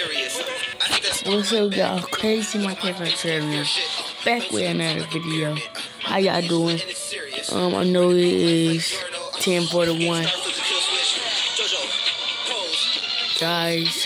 What's up, y'all? Crazy my favorite channel. Back with another video. How y'all doing? I know it is 10:41. Guys.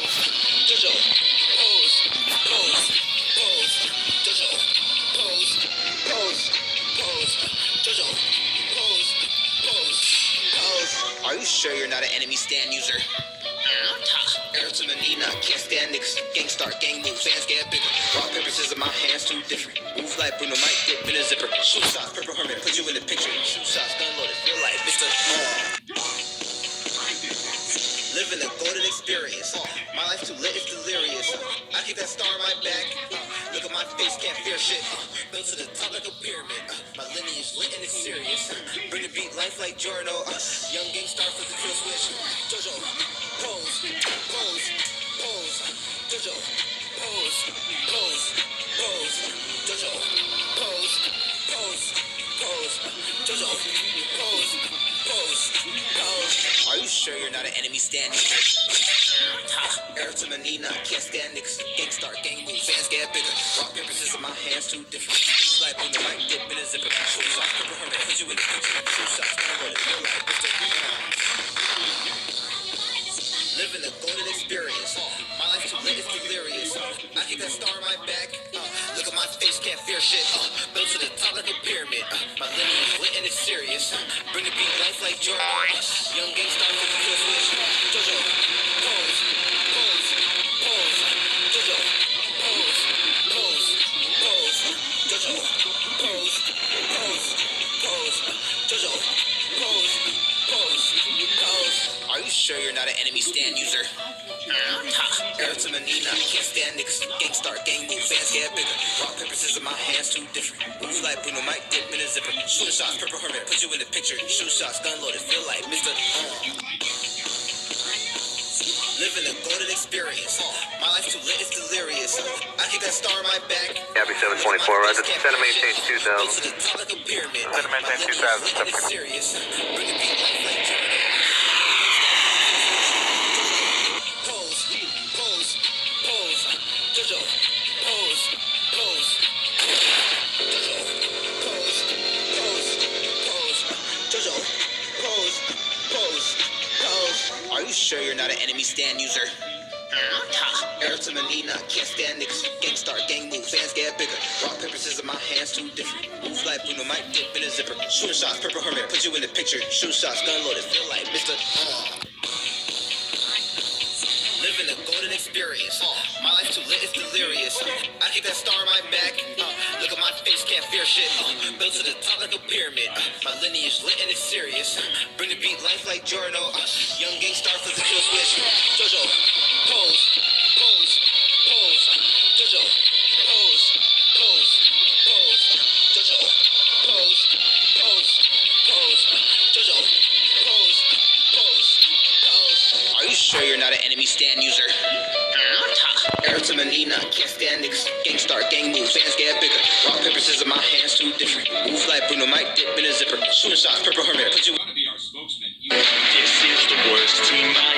Are you sure you're not an enemy stand user? Error to Manina, can't stand niggas. Gang start, gang move, fans get bigger. Rock, paper, scissors, my hands too different. Move like Bruno, might dip in a zipper. Shoe shots, purple hermit, put you in the picture. Shoe shots, gun loaded, feel like Mr. Living a golden experience. My life too lit, it's delirious. I keep that star on my back. Look at my face, can't fear shit. Built to the top like a pyramid. My lineage lit and it's serious. Bring the beat, life like Jorno. Young gang star for the kill switch. Jojo, pose, pose, pose. Jojo, pose, pose, pose. Jojo, pose, pose, pose. Jojo, pose, pose, pose. Are you sure you're not an enemy standing? Error to Manina, can't stand niggas. Gang start, gang move, fans get bigger. Rock, paper, scissors, my hands too different. Like when the mic dip in a zipper. Shoe shots, purple hermit, put you in the picture. Shoe shots, gun loaded, feel like Mr. Living a golden experience. My life too lit, it's delirious. I keep that star on my back. Look at my face, can't fear shit. Built to the top like a pyramid. My lineage lit and it's serious. Bring the beat, life like Jordan. Young gang star for the kill switch. Jojo, pose, pose, pose. Jojo, pose, pose, pose. Jojo, pose, pose, pose. Jojo, pose, pose, pose. Are you sure you're not an enemy stand user? Error to Manina, can't stand niggas. Gang start, gang move, fans get bigger. Rock, paper, scissors, my hands too different. Move like Bruno, might dip in a zipper. Shooter shots, purple hermit, put you in the picture. Shoe shots, gun loaded, feel like Mr. Living a golden experience. My life too lit, it's delirious. I keep that star on my back. Gabby 724, right? Center maintain 2000. To the top like a pyramid. Center maintain 2000. It's serious. Bring the beat, life like Jordan. Pose, pose, pose. Jojo, pose, pose. Jojo, pose, pose, pose. Jojo, pose, pose, pose. Are you sure you're not an enemy stand user? Error to Manina, can't stand niggas. Gang start, gang move, fans get bigger. Rock, paper, scissors, my hands too different. Move like Bruno, might dip in a zipper. Shooter shots, purple hermit, put you in the picture. Shoe shots, gun loaded, feel like Mr. Living a golden experience. My life too lit, it's delirious. I keep that star on my back. Look at my face, can't fear shit. Built to the top like a pyramid. My lineage lit and it's serious. Bring the beat, life like Jorno. Young gang star for the kill switch. Jojo, pose, pose, pose. Jojo, pose, pose, pose. Jojo, pose, pose, pose. Jojo, pose, pose, pose. Are you sure you're not an enemy stand user? Error to Manina, can't stand niggas. Gang start, gang move, fans get bigger. Rock, paper, scissors, my hands too different. Move like Bruno, might dip in a zipper. Shooter shots, purple hermit, put you. This is the worst team.